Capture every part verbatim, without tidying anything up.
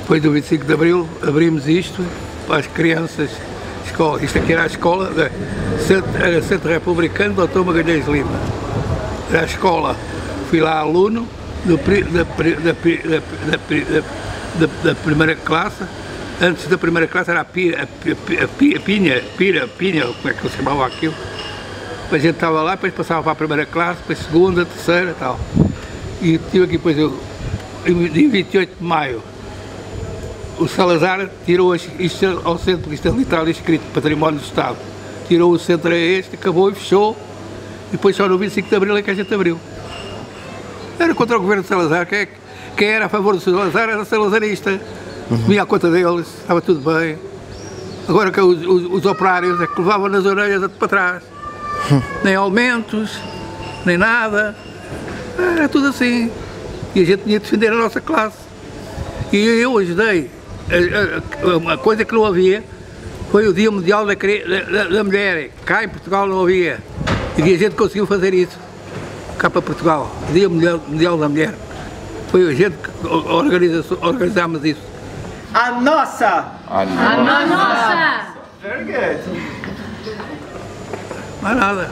Depois do vinte e cinco de Abril, abrimos isto para as crianças, escola. Isto aqui era a escola, da Centro, Centro Republicano doutor Magalhães Lima. Era a escola. Fui lá aluno do, da, da, da, da, da primeira classe. Antes da primeira classe era a, pira, a, a, a, a Pinha, Pira, Pinha, como é que se chamava aquilo. Depois a gente estava lá, depois passava para a primeira classe, depois segunda, terceira e tal. E tive aqui depois, eu, em vinte e oito de maio, o Salazar tirou isto ao centro, porque isto ali está ali escrito Património do Estado. Tirou o centro a este, acabou e fechou. E depois só no vinte e cinco de Abril é que a gente abriu. Era contra o governo de Salazar, quem, é, quem era a favor do Salazar era salazarista. Uhum. Comia a conta deles, estava tudo bem. Agora que os, os, os operários é que levavam nas orelhas para trás. Uhum. Nem aumentos, nem nada. Era tudo assim. E a gente tinha de defender a nossa classe. E eu ajudei. Uma coisa que não havia foi o Dia Mundial da, da, da Mulher. Cá em Portugal não havia. E a gente conseguiu fazer isso. Cá para Portugal. O Dia Mundial, Mundial da Mulher. Foi a gente que organiza, organizámos isso. A nossa! A nossa! A nossa! Very good! Não é nada.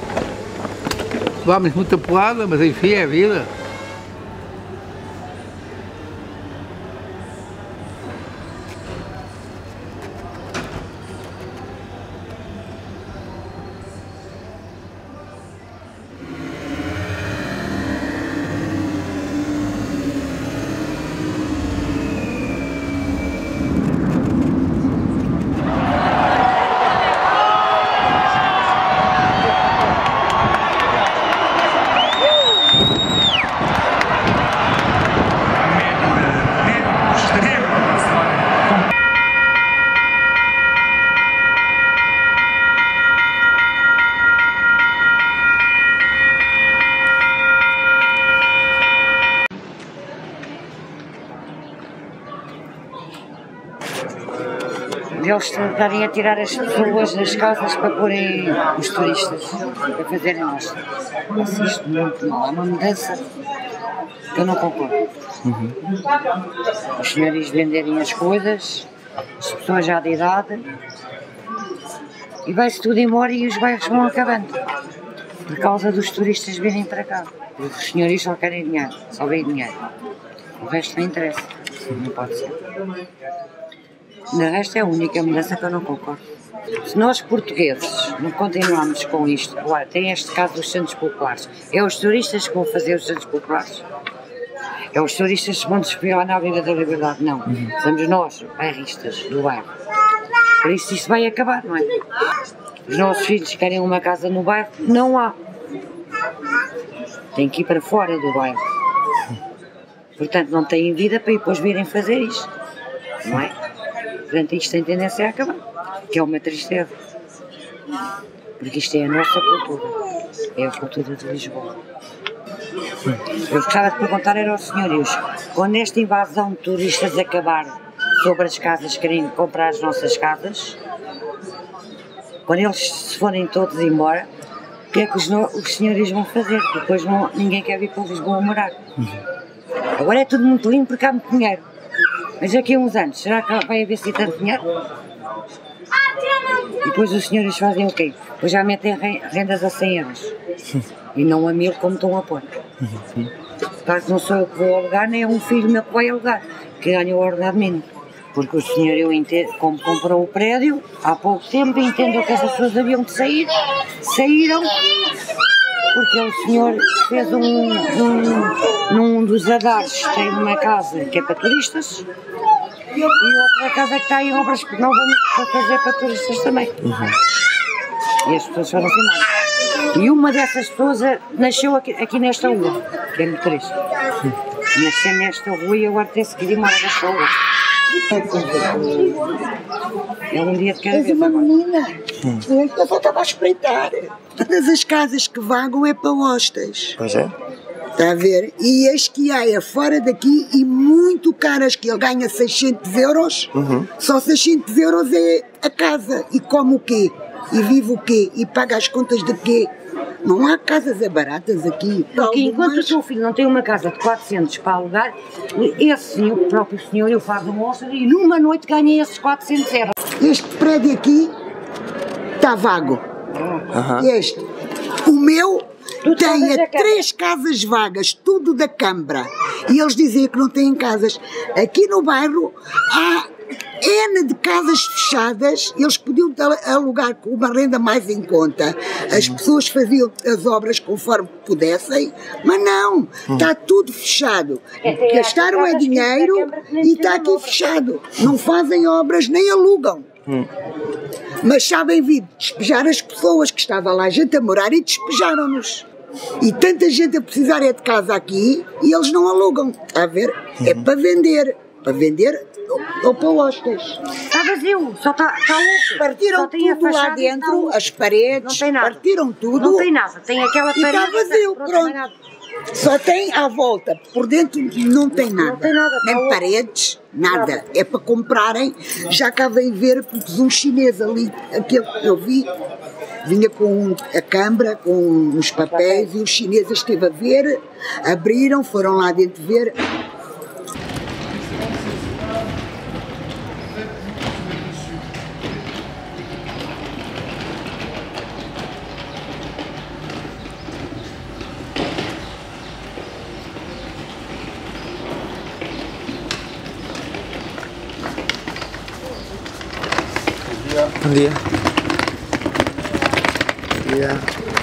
Vamos muita porrada, mas enfim, é a vida. Eles tentarem a tirar as pessoas das casas para porem os turistas, para fazerem nós. Acho isto muito mal. É uma mudança que eu não concordo. Uhum. Os senhores venderem as coisas, as pessoas já de idade, e vai-se tudo embora e os bairros vão acabando. Por causa dos turistas virem para cá. Porque os senhores só querem dinheiro, só veem dinheiro. O resto não interessa. Não pode ser. De resto é a única mudança que eu não concordo. Se nós portugueses não continuarmos com isto, agora tem este caso dos centros populares, é os turistas que vão fazer os centros populares? É os turistas que vão desfilar na Avenida da Liberdade? Não. Uhum. Somos nós, bairristas do bairro. Por isso isto vai acabar, não é? Os nossos filhos querem uma casa no bairro, não há. Tem que ir para fora do bairro. Portanto não têm vida para depois virem fazer isto, não é? Portanto, isto tem tendência a acabar, que é uma tristeza. Porque isto é a nossa cultura, é a cultura de Lisboa. Eu gostava de perguntar era aos senhorios, quando esta invasão de turistas acabar sobre as casas, querem comprar as nossas casas, quando eles se forem todos embora, o que é que os, no, os senhorios vão fazer? Porque depois não, ninguém quer vir para Lisboa morar. Agora é tudo muito lindo porque há muito dinheiro. Mas daqui a uns anos, será que vai haver assim tanto dinheiro? E depois os senhores fazem o quê? Depois já metem rendas a cem euros. E não a mil como estão a pôr. Claro que não sou eu que vou alugar, nem é um filho meu que vai alugar, que ganha o ordenado mínimo. Porque o senhor, eu entendo, como comprou o prédio, há pouco tempo, entendeu que essas pessoas haviam de sair, saíram, porque o senhor fez um, um, num dos andares, tem uma casa que é para turistas, e outra casa que está em obras que não vão para fazer para turistas também. Uhum. E as pessoas foram embora. E uma dessas pessoas nasceu aqui, aqui nesta rua, que é muito triste. Nasceu nesta rua e agora tem-se que ir embora desta rua. É um dia de cada vez. És uma menina. Eu só estava a espreitar. Todas as casas que vagam é para hostas. Pois é. Está a ver? E as que há é fora daqui e muito caras, que ele ganha seiscentos euros. Uhum. Só seiscentos euros é a casa. E come o quê? E vive o quê? E paga as contas de quê? Não há casas baratas aqui. Porque enquanto o seu filho não tem uma casa de quatrocentos para alugar, esse senhor, o próprio senhor, ele faz um monstro e numa noite ganha esses quatrocentos euros. Este prédio aqui está vago. Uhum. Este. O meu Tu tem sabes a a três casas vagas, tudo da Câmara. E eles diziam que não têm casas. Aqui no bairro há N de casas fechadas, eles podiam alugar com uma renda mais em conta. As pessoas faziam as obras conforme pudessem, mas não, está tudo fechado. Gastaram é dinheiro e está aqui fechado. Não fazem obras nem alugam. Mas sabem vir despejar as pessoas que estavam lá, a gente a morar, e despejaram-nos. E tanta gente a precisar é de casa aqui e eles não alugam. Está a ver? É para vender. Para vender ou para hostas. Está vazio, só está tá louco. Partiram só tem a tudo lá fachada e dentro, está- as paredes, Não tem nada. partiram tudo. Não tem nada, tem aquela E parede. está vazio, pronto, pronto. não tem nada. Só tem à volta, por dentro não tem nada. tem nada, Nem está paredes, nada. É para comprarem. Já cá vem ver, porque um chinês ali, aquele que eu vi, vinha com a câmara, com os papéis, e os chineses esteve a ver, abriram, foram lá dentro ver. Bom dia. Bom dia.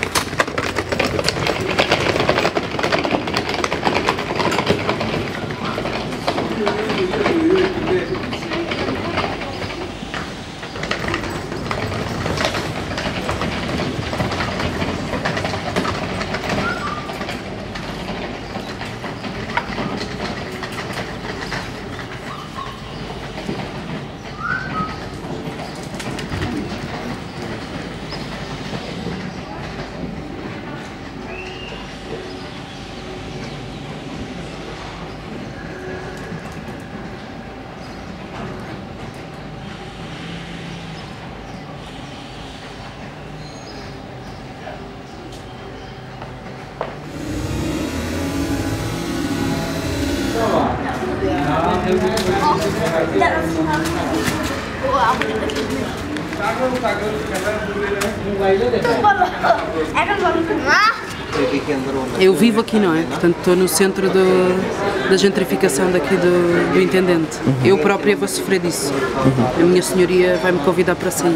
Eu vivo aqui, não é? Portanto, estou no centro do, da gentrificação daqui do, do Intendente. Eu própria vou sofrer disso. A minha senhoria vai-me convidar para sair.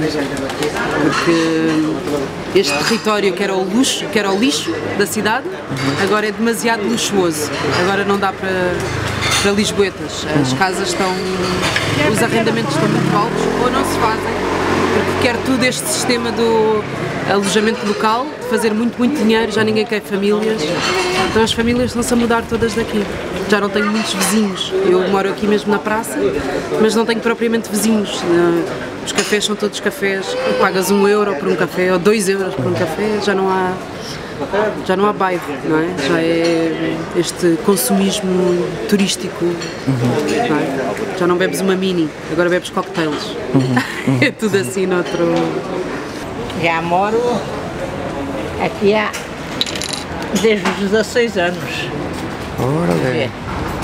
Porque este território que era o luxo, que era o lixo da cidade, agora é demasiado luxuoso. Agora não dá para, para lisboetas. As casas estão... os arrendamentos estão muito altos ou não se fazem. Porque quer tudo este sistema do alojamento local, de fazer muito, muito dinheiro, já ninguém quer famílias. Então as famílias estão-se a mudar todas daqui. Já não tenho muitos vizinhos. Eu moro aqui mesmo na praça, mas não tenho propriamente vizinhos. Os cafés são todos cafés, pagas um euro por um café ou dois euros por um café, já não há, já não há bairro, não é? Já é este consumismo turístico, não é? Já não bebes uma mini, agora bebes cocktails. É tudo assim noutro... Já moro aqui há desde os dezasseis anos. Ora, É.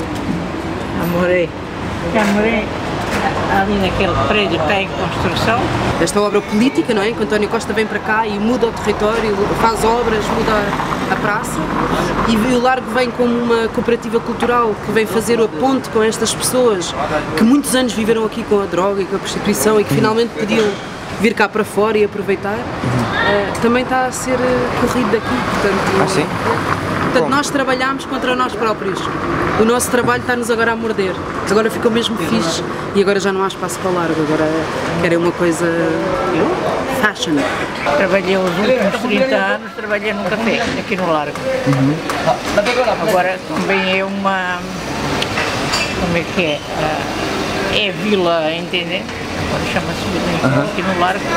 Já morei, já morei ali naquele prédio que está em construção. Esta obra política, não é? Que António Costa vem para cá e muda o território, faz obras, muda a praça, e o Largo vem como uma cooperativa cultural que vem fazer a ponte com estas pessoas que muitos anos viveram aqui com a droga e com a prostituição e que finalmente podiam vir cá para fora e aproveitar. Uh, também está a ser uh, corrido daqui, portanto, Ah, sim? portanto Como? nós trabalhamos contra nós próprios. O nosso trabalho está-nos agora a morder. Agora ficou mesmo fixe e agora já não há espaço para o Largo, agora querem uma coisa fashion. Trabalhei os últimos trinta anos, trabalhei num café aqui no Largo. Agora também é uma, como é que é? Ah, é Vila Intendente, agora chama-se Vila Intendente, aqui no Largo.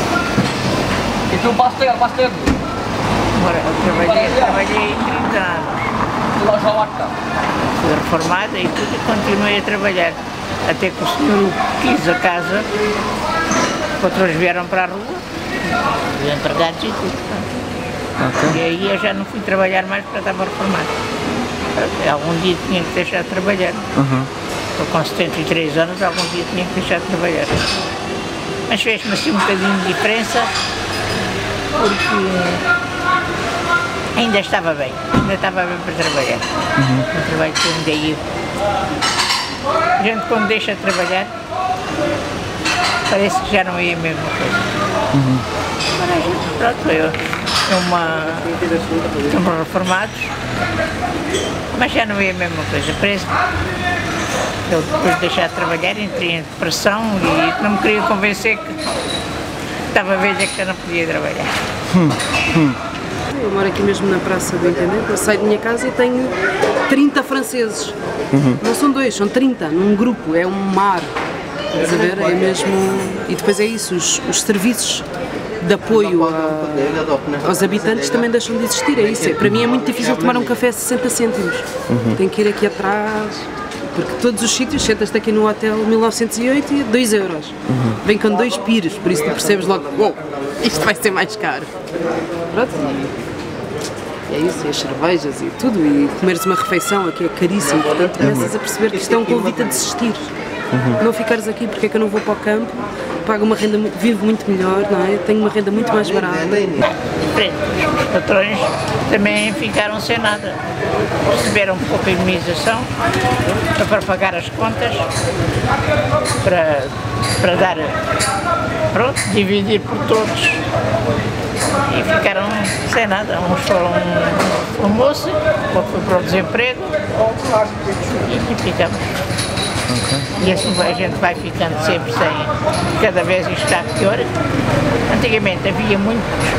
Itu pastel, pastel. Agora eu trabalhei, trabalhei trinta anos. Fui reformada e tudo, e continuei a trabalhar. Até que o senhor quis a casa, outros vieram para a rua, os empregados e tudo. E aí eu já não fui trabalhar mais porque eu estava reformado. Algum dia tinha que deixar de trabalhar. Uhum. Estou com setenta e três anos, algum dia tinha que deixar de trabalhar. Mas fez-me assim um bocadinho de diferença, porque ainda estava bem, ainda estava bem para trabalhar. Uhum. O trabalho que eu ainda ia. A gente quando deixa de trabalhar, parece que já não é a mesma coisa. Uhum. Agora a gente, pronto, eu, uma, somos reformados, mas já não é a mesma coisa. Parece que eu depois de deixar de trabalhar entrei em depressão e não me queria convencer que estava velha que eu não podia trabalhar. Hum. Hum. Eu moro aqui mesmo na Praça do Intendente, eu saio da minha casa e tenho trinta franceses. Uhum. Não são dois, são trinta, num grupo, é um mar. Estás a ver? É mesmo. E depois é isso, os, os serviços de apoio a, aos habitantes também deixam de existir. É isso. É, para mim é muito difícil tomar um café a sessenta cêntimos. Uhum. Tenho que ir aqui atrás. Porque todos os sítios, sentas-te aqui no hotel mil novecentos e oito e dois euros. Uhum. Vem com dois pires, por isso tu percebes logo, uou, isto vai ser mais caro. Pronto, e é isso, e as cervejas e tudo, e comeres uma refeição aqui é caríssimo, portanto começas a perceber que isto é um convite a desistir. Uhum. Não ficares aqui, porque é que eu não vou para o campo, pago uma renda, vivo muito melhor, não é? Tenho uma renda muito mais barata. Os patrões também ficaram sem nada, receberam pouca indemnização para pagar as contas, para, para dar, pronto, dividir por todos e ficaram sem nada. Uns foram para o almoço, outro foi para o desemprego e ficamos. Okay. E assim a gente vai ficando sempre sem, cada vez isto está pior. Antigamente havia muito,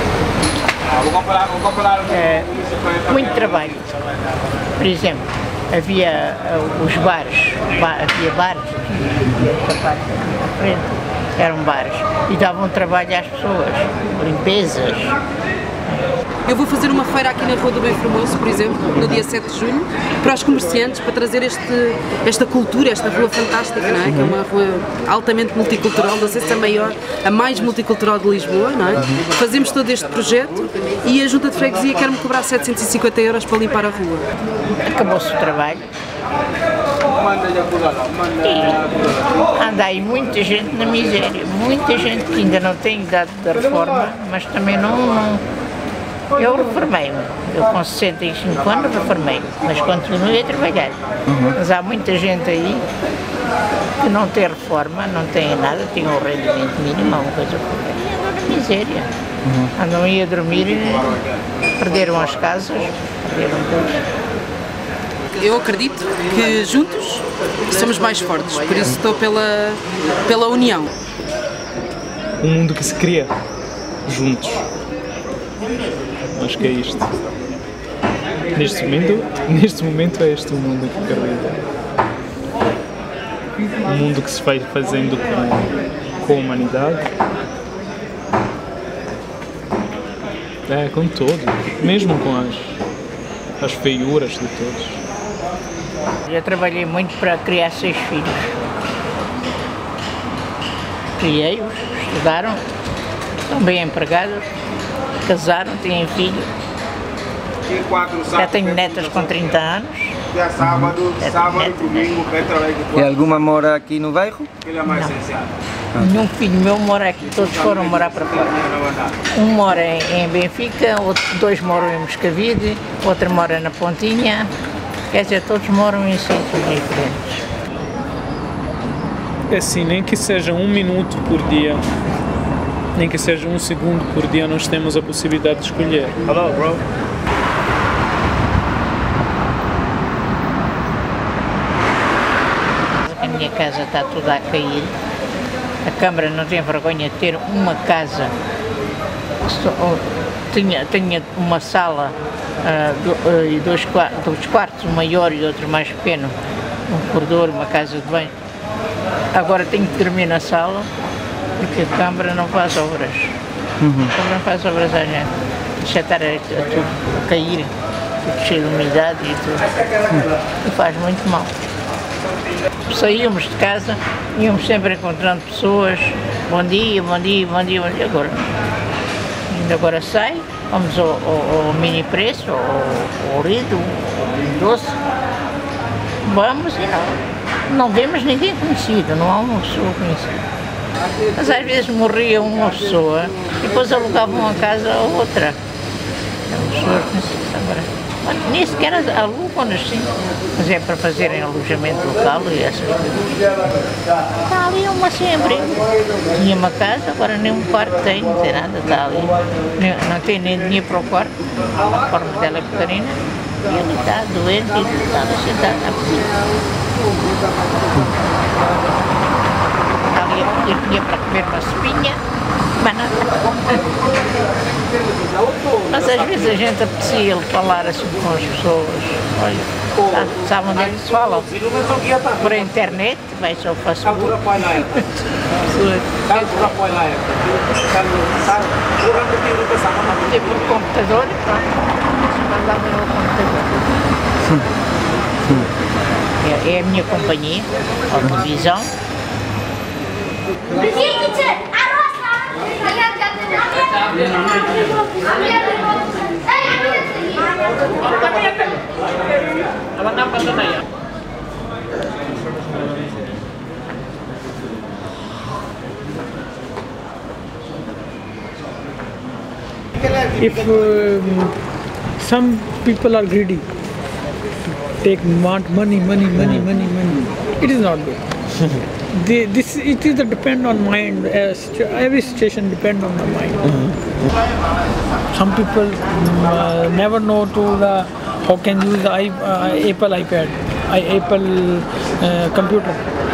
é, muito trabalho. Por exemplo, havia uh, os bares, ba havia bares aqui, parte à frente, eram bares, e davam trabalho às pessoas, limpezas. Eu vou fazer uma feira aqui na Rua do Bem Formoso, por exemplo, no dia sete de junho, para os comerciantes, para trazer este, esta cultura, esta rua fantástica, não é? Que é uma rua altamente multicultural, não sei se é a maior, a mais multicultural de Lisboa, não é? Fazemos todo este projeto e a Junta de Freguesia quer-me cobrar setecentos e cinquenta euros para limpar a rua. Acabou-se o trabalho. E anda aí muita gente na miséria, muita gente que ainda não tem idade da reforma, mas também não... não eu reformei-me, eu com sessenta e cinco anos reformei-me, mas continuei a trabalhar. Uhum. Mas há muita gente aí que não tem reforma, não tem nada, tem um rendimento mínimo, uma coisa por aí, e andam na miséria. Uhum. Andam aí a dormir, perderam as casas, perderam tudo. Eu acredito que juntos somos mais fortes, por isso estou pela, pela união. Um mundo que se cria juntos. Acho que é isto. Neste momento, neste momento é este o mundo que eu quero viver. Um mundo que se vai fazendo com, com a humanidade. É, com todos. Mesmo com as, as feiuras de todos. Já trabalhei muito para criar seis filhos. Criei-os, estudaram, estão bem empregados. Casaram, têm filho, já tenho netas com trinta anos. Dia sábado, sábado, domingo, e alguma mora aqui no bairro? Não. Nenhum filho meu mora aqui, todos foram morar para fora. Um mora em Benfica, outro, dois moram em Moscavide, outro mora na Pontinha, quer dizer, todos moram em sítios diferentes. É assim, nem que seja um minuto por dia, nem que seja um segundo por dia, nós temos a possibilidade de escolher. Hello, bro. A minha casa está toda a cair. A Câmara não tem vergonha de ter uma casa. Tinha, tinha uma sala uh, e dois, dois quartos, um maior e outro mais pequeno, um corredor, uma casa de banho. Agora tenho que dormir na sala. Porque a Câmara não faz obras. Uhum. A Câmara não faz obras à gente. Deixa estar a, a tudo a cair, tudo cheio de umidade e tudo. Uhum. E faz muito mal. Saíamos de casa, íamos sempre encontrando pessoas. Bom dia, bom dia, bom dia, bom dia. Agora, ainda agora sai, vamos ao, ao, ao mini preço, ao, ao Lido, ao doce, vamos e não, não vemos ninguém conhecido, não há uma pessoa conhecida. Mas às vezes morria uma pessoa e depois alugavam uma casa a outra. Eram pessoas conhecidas agora. Mas nem sequer alugam assim, mas é para fazerem alojamento local e essas coisas. Está ali uma sem-abrigo. Tinha uma casa, agora nem um quarto tem, não tem nada, está ali. Não tem nem dinheiro para o quarto, a forma dela é pequenina. E ele está doente e está sentado na cozinha. Ali a pedir dinheiro para comer uma sopinha, mas nada. Mas às vezes a gente aprecia ele falar assim com as pessoas. Olha, sabe, sabe onde é que se fala? Por internet, vai só ao Facebook. E por computador, mandava eu ao computador. É, é a minha companhia, a televisão. If um, some people are greedy, take want money, money, money, money, money, it is not good. The, this it is a depend on mind. Uh, every situation depend on the mind. Mm-hmm. Some people uh, never know to the how can use the I, uh, Apple iPad, I, Apple uh, computer.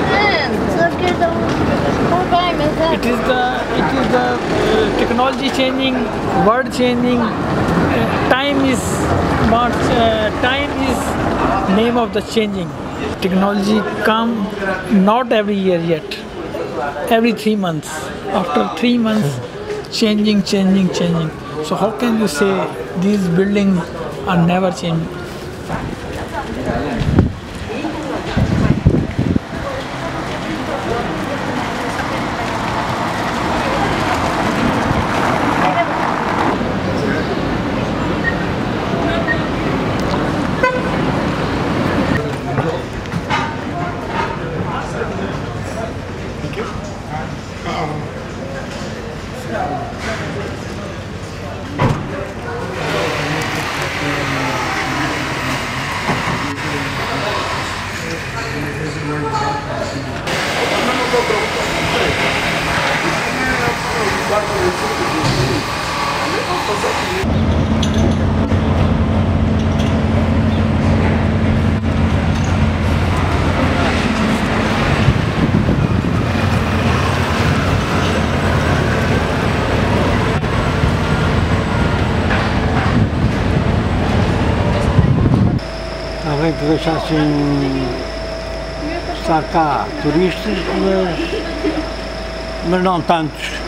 It is the it is the uh, technology changing, world changing. Uh, time is not uh, time is name of the changing. Technology come not every year yet, every three months. After three months, changing, changing, changing. So how can you say these buildings are never changing? Bem que deixassem estar cá turistas, mas, mas não tantos.